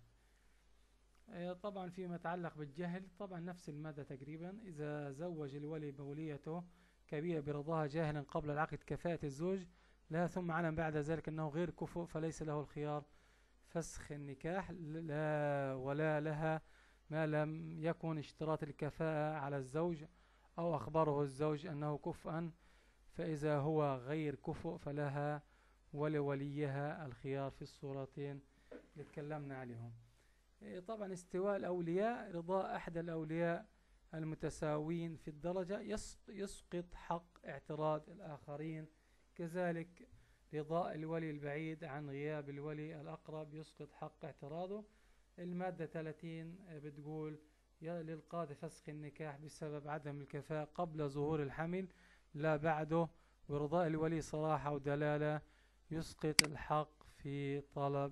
آه طبعا فيما يتعلق بالجهل طبعا نفس المادة تقريبا. إذا زوج الولي بوليته كبيرة برضاها جاهلا قبل العقد كفاءة الزوج لا، ثم علم بعد ذلك أنه غير كفء، فليس له الخيار فسخ النكاح لا ولا لها ما لم يكن اشتراط الكفاءة على الزوج أو أخبره الزوج أنه كفءا. فإذا هو غير كفء فلها ولوليها الخيار في الصورتين اللي تكلمنا عليهم. طبعا استواء الأولياء، رضاء أحد الأولياء المتساوين في الدرجة يسقط حق اعتراض الآخرين. كذلك رضاء الولي البعيد عن غياب الولي الأقرب يسقط حق اعتراضه. المادة ثلاثين بتقول للقاضي فسخ النكاح بسبب عدم الكفاءة قبل ظهور الحمل لا بعده، ورضاء الولي صراحة ودلالة يسقط الحق في طلب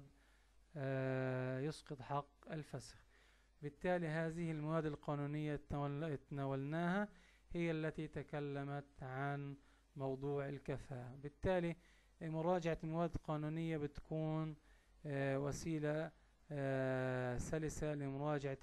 آه يسقط حق الفسخ. بالتالي هذه المواد القانونية تناولناها هي التي تكلمت عن موضوع الكفاءة. بالتالي مراجعة المواد القانونية بتكون آه وسيلة آه سلسة لمراجعة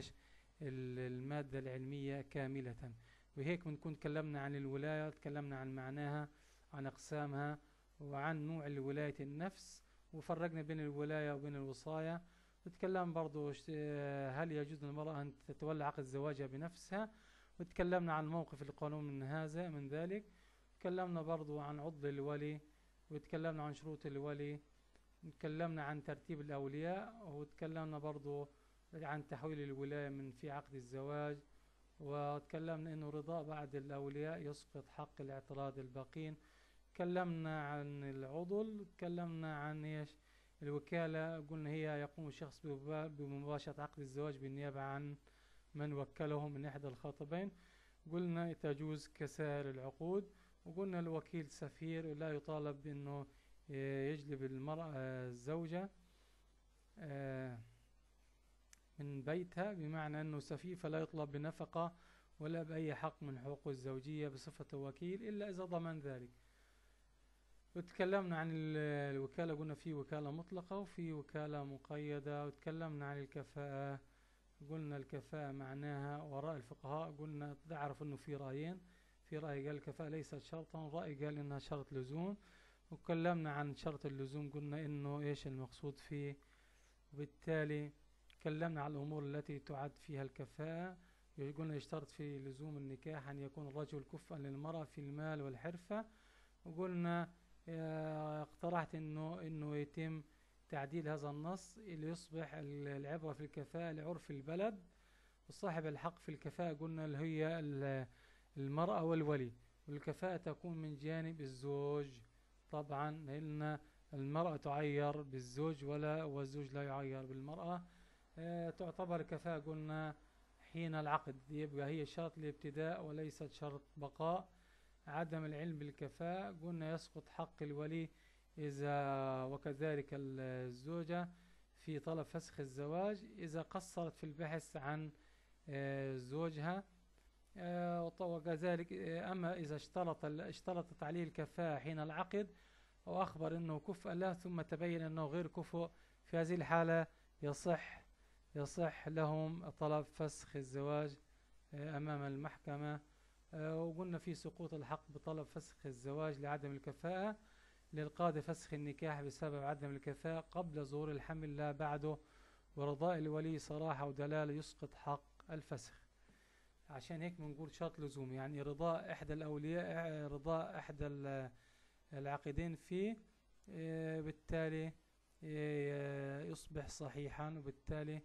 المادة العلمية كاملة. وهيك بنكون تكلمنا عن الولاية، تكلمنا عن معناها، عن أقسامها، وعن نوع الولاية النفس، وفرقنا بين الولاية وبين الوصاية. وتكلم برضو هل يجوز للمرأة أن تتولى عقد زواجها بنفسها، وتكلمنا عن موقف القانون من هذا من ذلك. تكلمنا برضو عن عضو الولي، وتكلمنا عن شروط الولي، تكلمنا عن ترتيب الأولياء، وتكلمنا برضو عن تحويل الولاية من في عقد الزواج، وتكلمنا أنه رضاء بعد الأولياء يسقط حق الاعتراض الباقين. تكلمنا عن العضل، تكلمنا عن إيش الوكالة، قلنا هي يقوم الشخص بمباشرة عقد الزواج بالنيابة عن من وكله من إحدى الخاطبين. قلنا تجوز كسائر العقود، وقلنا الوكيل سفير ولا يطالب بأنه يجلب المرأة الزوجة من بيتها، بمعنى أنه سفير فلا يطلب بنفقة ولا بأي حق من حقوق الزوجية بصفة وكيل إلا إذا ضمن ذلك. وتكلمنا عن الوكالة، قلنا في وكالة مطلقة وفي وكالة مقيدة. وتكلمنا عن الكفاءة، قلنا الكفاءة معناها وراء الفقهاء قلنا تعرف أنه في رأيين، في رأي قال الكفاءة ليست شرطا، رأي قال إنها شرط لزوم. وتكلمنا عن شرط اللزوم، قلنا إنه إيش المقصود فيه. وبالتالي تكلمنا عن الأمور التي تعد فيها الكفاءة. قلنا يشترط في لزوم النكاح أن يكون الرجل كفءا للمرأة في المال والحرفة. وقلنا اقترحت إنه إنه يتم تعديل هذا النص اللي يصبح العبرة في الكفاءة لعرف البلد، وصاحب الحق في الكفاءة قلنا اللي هي المرأة والولي، والكفاءة تكون من جانب الزوج طبعا، لأن المرأة تعير بالزوج ولا والزوج لا يعير بالمرأة. اه تعتبر الكفاءة قلنا حين العقد، يبقى هي شرط الابتداء وليست شرط بقاء. عدم العلم بالكفاءة قلنا يسقط حق الولي إذا وكذلك الزوجة في طلب فسخ الزواج إذا قصرت في البحث عن اه زوجها. اه وكذلك اه أما إذا اشترط اشترطت عليه الكفاءة حين العقد أو أخبر أنه كفء له ثم تبين أنه غير كفء، في هذه الحالة يصح يصح لهم طلب فسخ الزواج أمام المحكمة. وقلنا في سقوط الحق بطلب فسخ الزواج لعدم الكفاءة للقاضي فسخ النكاح بسبب عدم الكفاءة قبل ظهور الحمل لا بعده، ورضاء الولي صراحة ودلالة يسقط حق الفسخ. عشان هيك بنقول شرط لزوم، يعني رضاء إحدى الأولياء رضاء إحدى العاقدين فيه بالتالي يصبح صحيحا. وبالتالي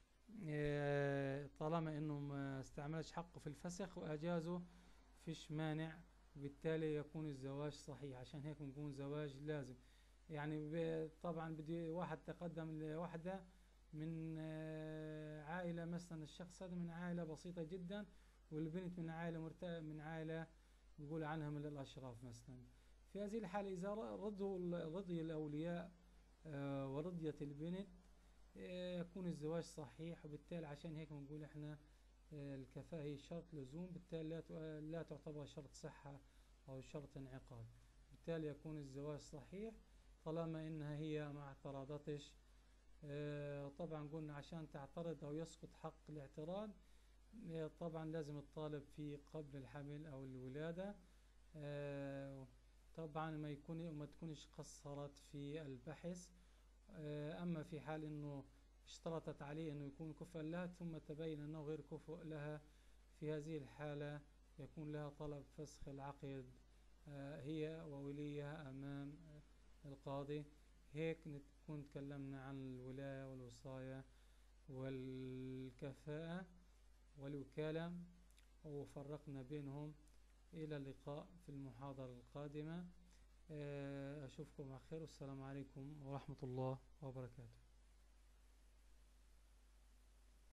طالما انه ما استعملش حقه في الفسخ واجازه فيش مانع، وبالتالي يكون الزواج صحيح. عشان هيك بنقول زواج لازم. يعني طبعا بدي واحد تقدم لوحده من آه، عائلة مثلا، الشخص هذا من عائلة بسيطة جدا، والبنت من عائلة مرت... من عائلة يقول عنها من الأشراف مثلا. في هذه الحالة إذا رضوا رضي الأولياء آه، ورضيت البنت، آه، يكون الزواج صحيح. وبالتالي عشان هيك بنقول احنا آه، الكفاءة هي شرط لزوم، بالتالي لا ت- آه، لا تعتبر شرط صحة أو شرط انعقاد. بالتالي يكون الزواج صحيح طالما إنها هي ما اعترضتش. آه، طبعا قلنا عشان تعترض أو يسقط حق الاعتراض، آه، طبعا لازم الطالب في قبل الحمل أو الولادة، آه، طبعا ما يكون ما تكونش قصرت في البحث. آه، أما في حال أنه اشترطت عليه أنه يكون كفءا لها ثم تبين أنه غير كفء لها، في هذه الحالة يكون لها طلب فسخ العقد آه، هي ووليها أمام القاضي. هيك نكون تكلمنا عن الولاية والوصاية والكفاءة والوكالة، وفرقنا بينهم. إلى اللقاء في المحاضرة القادمة. آه، أشوفكم على خير، والسلام عليكم ورحمة الله وبركاته.